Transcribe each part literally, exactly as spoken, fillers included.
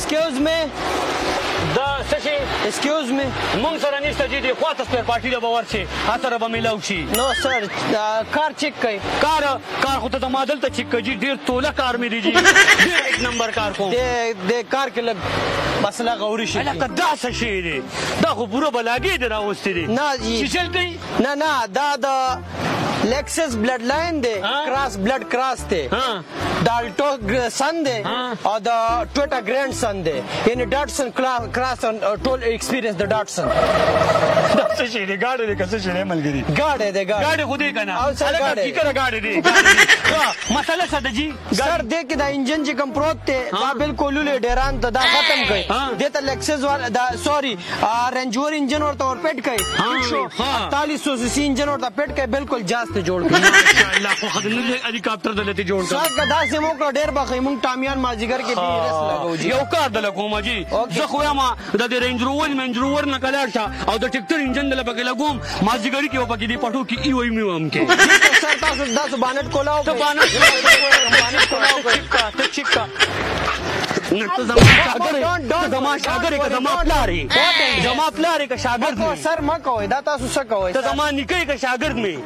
Excuse me. دا څه شي Excuse me. مونږ سره نشته چې دې خواته سپیر پارټي له به ورشي هر سره به میلاو شي No sir. کار چیک کړئ. کار کار خو ته زما دلته چیک کړه جي ډېر توله کار مې دی جي ډېر ایک نمبر کار کوم د کار کې لږ مسله غوري شي. لکه دا څه شی دی دا خو پوره بلاګې دی راوستې دی نه جی چیچل کوي نه نه دا د لیکسس بلډ لاین دی کراس بلډ کراس دی ډالټو سن دی او د ټوټا ګرانډ سن دی یعنی ډاټسن کراس ټول ایکسپیرینس د ډاټسن دا څه شی دی ګاډی دی که څه شی دی ملګري ګاډی دی ګاډی خو دی که نه هلکه ټیکره ګاډی دی مسله څه ده جي سر دې کې دا انجن چې کوم پروت دی دا بالکل لولې ډیران ته دا ختم کړئ دې ته لیکسس والا دا سوري رینجور انجن ورته ورپیټ کړئ اڑتالیس سو سی سی انجن ورته پیټ کړئ بالکل جاز ته جوړ کړئ ماشاءالله خو خدای هلیکاپټر دلته جوړ کړ سر دا سه مو کړ ډیر بخې مونږ ټامیان مازیګر کې به رس لګو جی یو کار دل کوم جی زه خو یم د رینج روور منج روور نه کلاړ شه او د ټیکټر انجن دل بګ لګوم مازیګر کې وبګې دی پټو کې ای وای میوم کې سر تاسو داس بانټ کولاو ته بانټ بانټ کولاو چیکا ته چیکا نه ته زما شاګرد ته زما شاګرد که زما پلاری زما پلاری که شاګرد سر ما کوي دا تاسو څه کوي ته زما نیکه که شاګرد می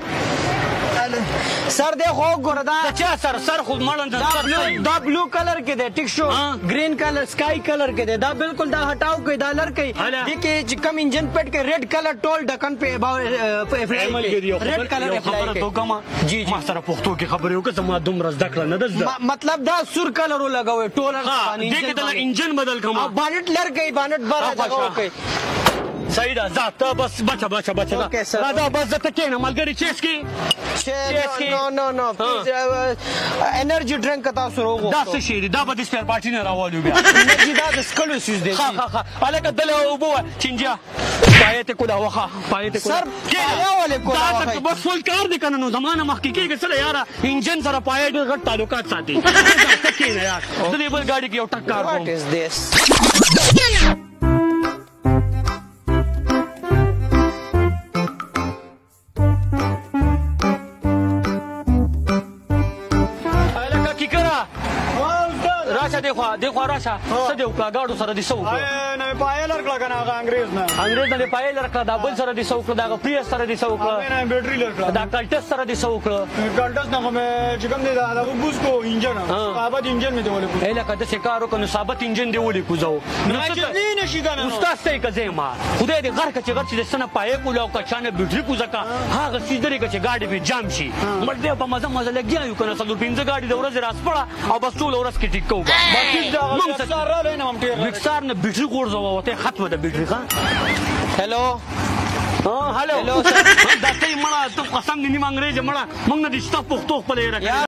سر دې خو ګور دا چا سر سر خود مړند دا بلو کلر کې دی ټیک شو گرین کلر سکای کلر کې دی دا بالکل دا هټاو کوي دا لر کوي دې کې چې کم انجن پټ کې ریډ کلر ټول ډکن په اپلای کوي ریډ کلر خبره تو کما جی ما سره پښتو کې خبرې وکړه زما دومره زده کړه نه ده مطلب دا سور کلر لګوي ټول دې کې د انجن بدل کما بانټ لر کوي بانټ بار دا کوي صحیح ده ځه ته بس بچه بچه بچه دا دا بس ته کښېنه ملګري چیس کې نو نو نو انرژي ډرنک تاسو روغو دا څه شی دی دا به د سپیر پارټي نه راوالو بیا انرژي دا د سکلو سیز دی ها ها ها هلکه دلې اوبه چینجیا پایې ته کولا وخه پایې ته کولا سر کېږه دا بس فل کار دی که نه نو زمانه مخکې کېږي څه دی یاره انجن سره پایې ډېر غټ تعلقات ساتي ته کښېنه یار زه دې بل ګاډي کې یو ټک کار کوم What is this? راشه دی خوا دی خوا راشه څه دی وکړه ګاډو سره دې څه وکړه نه مې پایې لرکړه که نه هغه انګرېز نه انګرېز نه دې پایې لرکړه دا بل سره دې څه وکړه د هغه پریس سره دې څه وکړه نه بیټري لرکړه دا کلټس سره دې څه وکړه کلټس نه خو مې چې کوم دی د هغه بوس کو انجن ثابت انجن مې دې ولې ای لکه داسې کار وکړه نو ثابت انجن دې ولې کوزو نه شي که نه استاد صحیح که زه یم خدای دې غر که چې غر چې د څه نه پایې کوله او که چا نه بیټري کوزه که هغه څیز لري که چې ګاډي مې جام شي مړ دی په مزه مزه لګیا یو که نه څلور پنځه ګاډي د ورځې راسپړه او بس ټوله ورځ کې ټیک کوو مکسار نه بیټري غورځوه ورته ختمه ده بیټري ښه هلو هلو دا ته یې مړه ته قسم دې نیم انګرېز یې مړه موږ نه دې شته پښتو خپله یې راکړې